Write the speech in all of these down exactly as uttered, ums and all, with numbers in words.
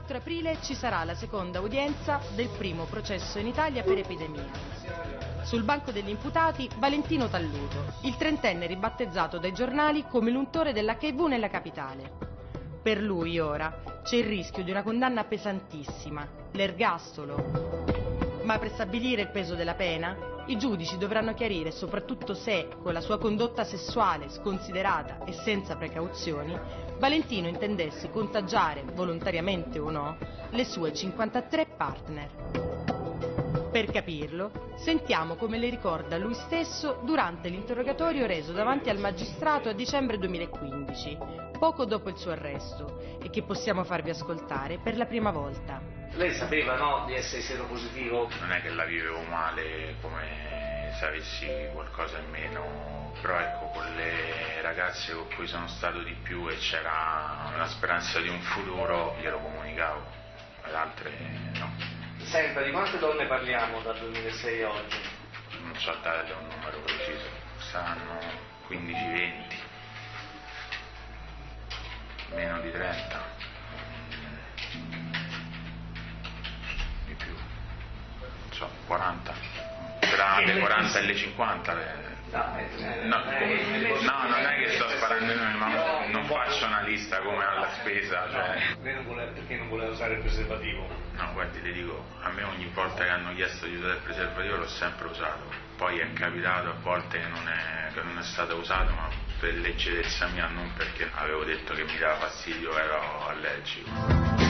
quattro aprile ci sarà la seconda udienza del primo processo in Italia per epidemia. Sul banco degli imputati Valentino Talluto, il trentenne ribattezzato dai giornali come l'untore dell'acca i vu nella capitale. Per lui ora c'è il rischio di una condanna pesantissima, l'ergastolo. Ma per stabilire il peso della pena, i giudici dovranno chiarire soprattutto se, con la sua condotta sessuale sconsiderata e senza precauzioni, Valentino intendesse contagiare, volontariamente o no, le sue cinquantatré partner. Per capirlo, sentiamo come le ricorda lui stesso durante l'interrogatorio reso davanti al magistrato a dicembre duemilaquindici, poco dopo il suo arresto, e che possiamo farvi ascoltare per la prima volta. Lei sapeva, no, di essere seropositivo? Non è che la vivevo male come se avessi qualcosa in meno, però ecco, con le ragazze con cui sono stato di più e c'era una speranza di un futuro, glielo comunicavo, ad altre no. Senta, di quante donne parliamo dal duemilasei a oggi? Non so dare un numero preciso, saranno quindici venti, meno di trenta. quaranta, tra le quaranta e le cinquanta. No, no, non è che sto sparando noi, ma non faccio una lista come alla spesa. Cioè... Lei non voleva, perché non voleva usare il preservativo? No, guardi, le dico, a me ogni volta che hanno chiesto di usare il preservativo l'ho sempre usato. Poi è capitato a volte che non è, che non è stato usato, ma per leggerezza mia, non perché avevo detto che mi dava fastidio, ero allergico.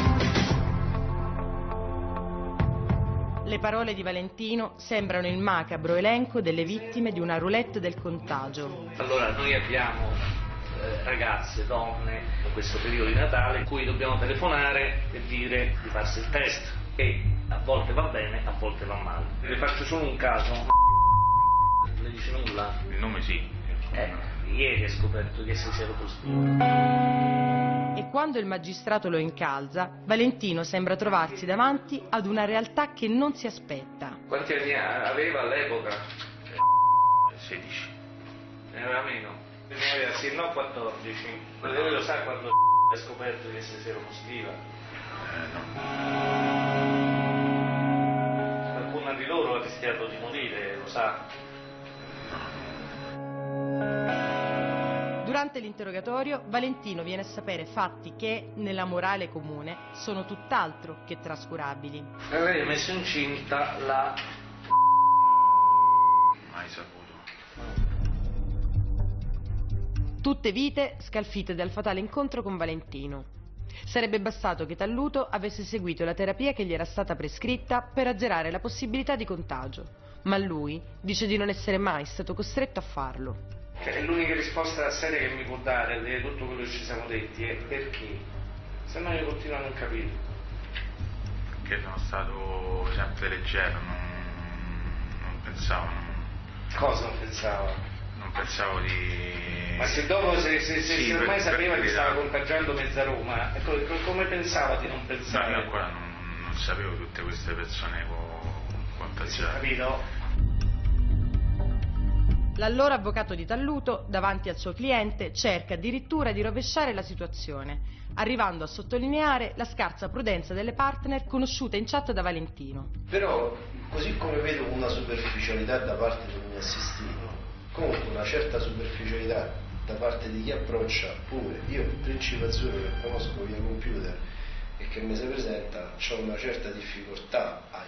Le parole di Valentino sembrano il macabro elenco delle vittime di una roulette del contagio. Allora noi abbiamo eh, ragazze, donne, in questo periodo di Natale, in cui dobbiamo telefonare e dire di farsi il test, e a volte va bene, a volte va male. Le faccio solo un caso. Non le dice nulla? Il nome sì. Eh, ieri ha scoperto di essere seropositivo. E quando il magistrato lo incalza, Valentino sembra trovarsi davanti ad una realtà che non si aspetta. Quanti anni aveva all'epoca? sedici. Ne aveva meno? Ne aveva sì, no, quattordici. Ma lei lo sa quando ha scoperto di essere seropositiva? Eh, no. Qualcuna di loro ha rischiato di morire, lo sa? Durante l'interrogatorio, Valentino viene a sapere fatti che, nella morale comune, sono tutt'altro che trascurabili. E lei ha messo incinta la... Mai saputo. Tutte vite scalfite dal fatale incontro con Valentino. Sarebbe bastato che Talluto avesse seguito la terapia che gli era stata prescritta per azzerare la possibilità di contagio, ma lui dice di non essere mai stato costretto a farlo. Cioè, l'unica risposta seria che mi può dare di tutto quello che ci siamo detti è perché, se no io continuo a non capire. Perché sono stato sempre leggero, non, non pensavo. Non... Cosa non pensava? Non pensavo di... Ma se dopo, se, se, se, sì, se ormai per, sapeva per che stava contagiando mezza Roma, ecco, come pensava di non pensare? No, io ancora non, non sapevo tutte queste persone contagiate. Capito? L'allora avvocato di Talluto, davanti al suo cliente, cerca addirittura di rovesciare la situazione, arrivando a sottolineare la scarsa prudenza delle partner conosciute in chat da Valentino. Però, così come vedo una superficialità da parte del mio assistito, comunque una certa superficialità da parte di chi approccia pure, io il principe azzurro che conosco via computer e che mi si presenta, ho una certa difficoltà a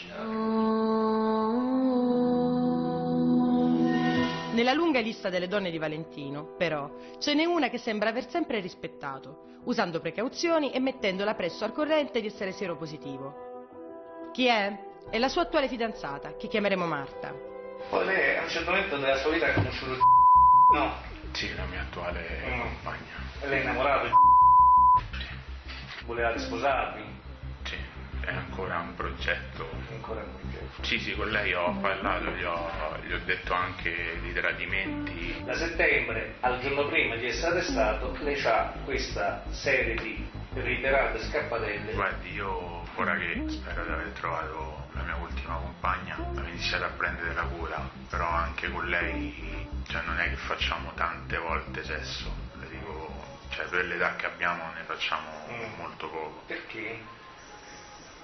immaginare. Nella lunga lista delle donne di Valentino, però, ce n'è una che sembra aver sempre rispettato, usando precauzioni e mettendola presso al corrente di essere seropositivo. Chi è? È la sua attuale fidanzata, che chiameremo Marta. Poi lei a un certo momento della sua vita ha conosciuto il no? Sì, la mia attuale mm. compagna. E lei è innamorato? Sì. Voleva sposarvi? Sì, è ancora un progetto. Ancora un progetto. Sì, sì, con lei ho parlato, gli ho, gli ho detto anche di tradimenti. Da settembre al giorno prima di essere arrestato, lei ha questa serie di reiterate scappatelle. Guardi, io ora che spero di aver trovato la mia ultima compagna, ho iniziato a prendere la cura, però anche con lei, cioè non è che facciamo tante volte sesso, le dico, cioè per l'età che abbiamo ne facciamo mm. molto poco. Perché?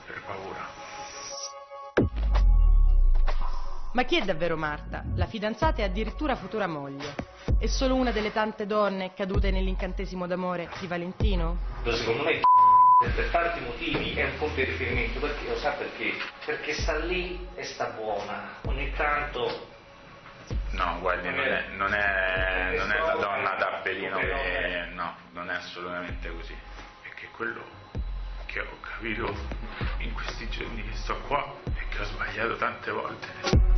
per paura. Ma chi è davvero Marta? La fidanzata e addirittura futura moglie. È solo una delle tante donne cadute nell'incantesimo d'amore di Valentino? Secondo me per tanti motivi è un punto di riferimento, perché lo sa perché? Perché sta lì e sta buona. Ogni tanto... No, guardi, non è, non è, non è la donna da Belino che... no, non è assolutamente così. Perché quello che ho capito in questi giorni che sto qua è che ho sbagliato tante volte.